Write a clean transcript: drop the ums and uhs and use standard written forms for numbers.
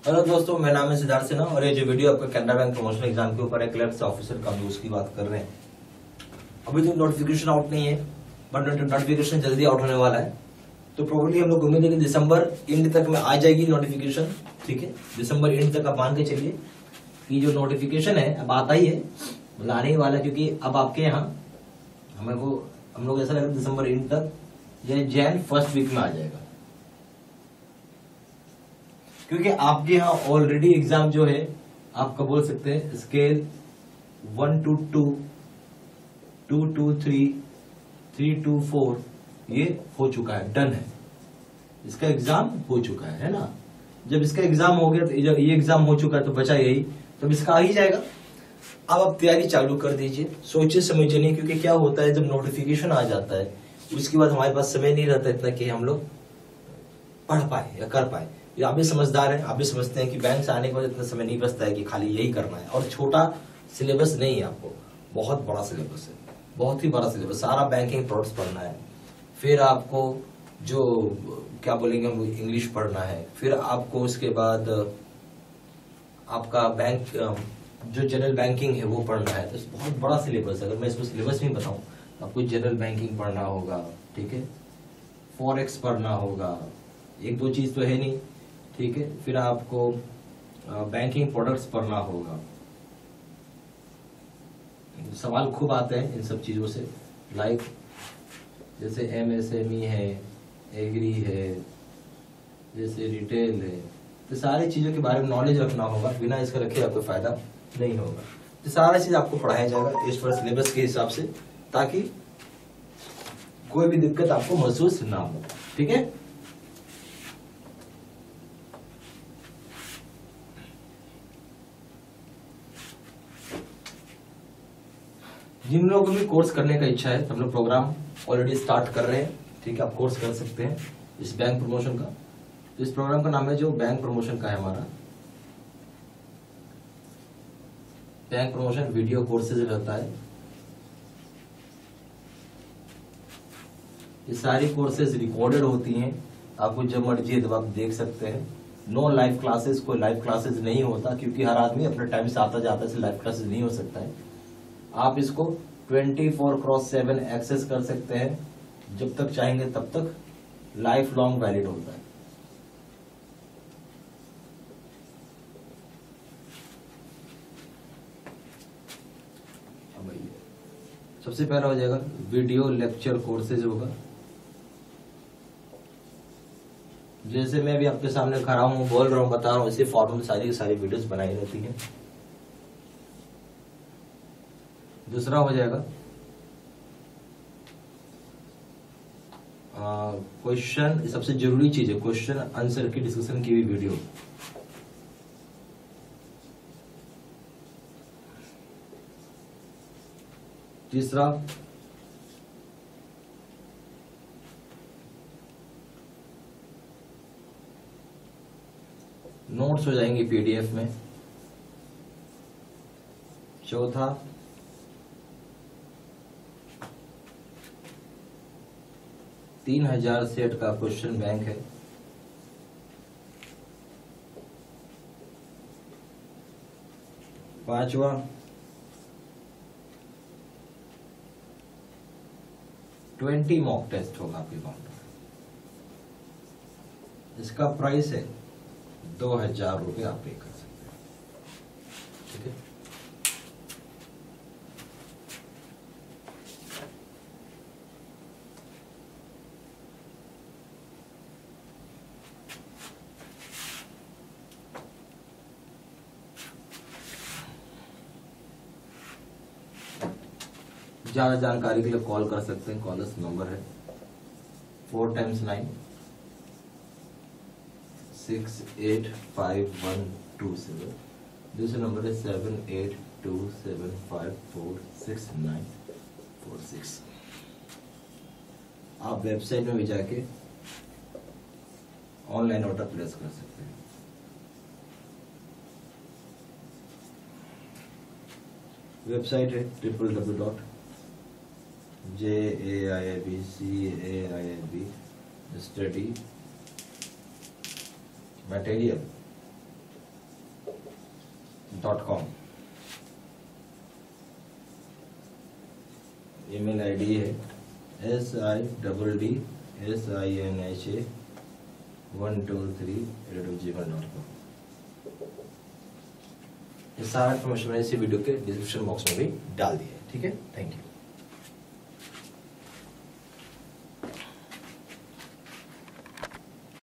Hello दोस्तों, मेरा नाम है सिद्धार्थ सिन्हा और ये जो वीडियो आपका कैनरा बैंक प्रमोशनल एग्जाम के ऊपर है, क्लर्क्स ऑफिसर का, हम उसकी बात कर रहे हैं। अभी तो नोटिफिकेशन आउट नहीं है, बट नोटिफिकेशन जल्दी आउट होने वाला है। तो प्रोबेबली हम लोग उम्मीद है कि दिसंबर एंड तक में आ जाएगी नोटिफिकेशन। ठीक है, दिसंबर एंड तक आप मान के चलिए कि जो नोटिफिकेशन है अब आता ही है, मतलब आने ही वाला है। क्योंकि अब आपके यहाँ हम लोग ऐसा लग रहा है दिसंबर एंड तक या जैन फर्स्ट वीक में आ जाएगा। क्योंकि आपके यहाँ ऑलरेडी एग्जाम जो है आपका बोल सकते हैं स्केल 1 to 2, 2 to 3, 3 to 4 ये हो चुका है, डन है, इसका एग्जाम हो चुका है ना। जब इसका एग्जाम हो गया तो जब ये एग्जाम हो चुका है तो बचा यही, तब इसका आ ही जाएगा। अब आप तैयारी चालू कर दीजिए, सोचिए समझिए नहीं। क्योंकि क्या होता है, जब नोटिफिकेशन आ जाता है उसके बाद हमारे पास समय नहीं रहता इतना कि हम लोग पढ़ पाए या कर पाए। ये आप भी समझदार हैं, आप भी समझते हैं कि बैंक से आने के बाद इतना समय नहीं बचता है कि खाली यही करना है। और छोटा सिलेबस नहीं है, आपको बहुत बड़ा सिलेबस है, बहुत ही बड़ा सिलेबस। सारा बैंकिंग प्रोडक्ट्स पढ़ना है, फिर आपको जो क्या बोलेंगे हम इंग्लिश पढ़ना है, फिर आपको उसके बाद आपका बैंक जो जनरल बैंकिंग है वो पढ़ना है। तो बहुत बड़ा सिलेबस है। अगर मैं इसको सिलेबस नहीं बताऊं तो आपको जनरल बैंकिंग पढ़ना होगा, ठीक है, फॉरेक्स पढ़ना होगा, एक दो चीज तो है नहीं, ठीक है। फिर आपको बैंकिंग प्रोडक्ट्स पढ़ना होगा। सवाल खूब आते हैं इन सब चीजों से, लाइक जैसे MSME है, एग्री है, जैसे रिटेल है। तो सारी चीजों के बारे में नॉलेज रखना होगा, बिना इसका रखे आपको फायदा नहीं होगा। तो सारा चीज आपको पढ़ाया जाएगा इस पर सिलेबस के हिसाब से, ताकि कोई भी दिक्कत आपको महसूस ना हो, ठीक है। जिन लोगों को भी कोर्स करने का इच्छा है, हम लोग प्रोग्राम ऑलरेडी स्टार्ट कर रहे हैं, ठीक है। आप कोर्स कर सकते हैं इस बैंक प्रमोशन का। तो इस प्रोग्राम का नाम है जो बैंक प्रमोशन का है हमारा, बैंक प्रमोशन वीडियो कोर्सेज रहता है। ये सारी कोर्सेज रिकॉर्डेड होती हैं, आपको जब मर्जी है तब आप देख सकते हैं। नो लाइव क्लासेस, कोई लाइव क्लासेस नहीं होता, क्योंकि हर आदमी अपने टाइम से आता जाता है, लाइव क्लासेस नहीं हो सकता है। आप इसको 24/7 एक्सेस कर सकते हैं, जब तक चाहेंगे तब तक, लाइफ लॉन्ग वैलिड होता है। सबसे पहला हो जाएगा वीडियो लेक्चर कोर्सेज होगा। जैसे मैं भी आपके सामने खड़ा हूं, बोल रहा हूं, बता रहा हूं, इसी फॉर्म में सारी की सारी वीडियोस बनाई रहती हैं। दूसरा हो जाएगा क्वेश्चन, सबसे जरूरी चीज है क्वेश्चन आंसर की डिस्कशन की भी वीडियो। तीसरा नोट्स हो जाएंगे PDF में। चौथा 3000 सेट का क्वेश्चन बैंक है। पांचवा 20 मॉक टेस्ट होगा आपके अकाउंट में। इसका प्राइस है 2000 रुपये, आप पे कर सकते हैं, ठीक है। ज्यादा जानकारी के लिए कॉल कर सकते हैं, कॉलर्स नंबर है 4 × 9 685 दूसरा नंबर है 7827546946। आप वेबसाइट में भी जाके ऑनलाइन ऑर्डर प्लेस कर सकते हैं। वेबसाइट है www.JAIIB/CAIIB study material .com email ID है SIDDSINHA123@gmail.com। ये सारा इन्फॉर्मेशन मैंने इसी वीडियो के डिस्क्रिप्शन बॉक्स में भी डाल दिया है। ठीक है, थैंक यू।